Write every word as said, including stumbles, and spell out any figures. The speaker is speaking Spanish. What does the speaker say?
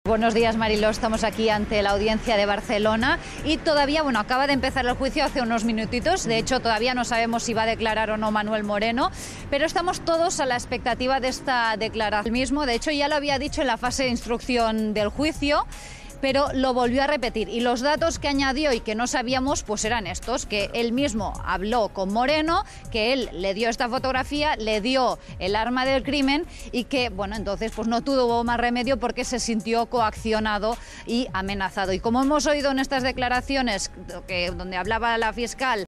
Buenos días, Mariló. Estamos aquí ante la audiencia de Barcelona y todavía, bueno, acaba de empezar el juicio hace unos minutitos. De hecho, todavía no sabemos si va a declarar o no Manuel Moreno, pero estamos todos a la expectativa de esta declaración mismo. De hecho, ya lo había dicho en la fase de instrucción del juicio, pero lo volvió a repetir. Y los datos que añadió y que no sabíamos, pues eran estos, que él mismo habló con Moreno, que él le dio esta fotografía, le dio el arma del crimen y que, bueno, entonces pues no tuvo más remedio porque se sintió coaccionado y amenazado. Y como hemos oído en estas declaraciones, que, donde hablaba la fiscal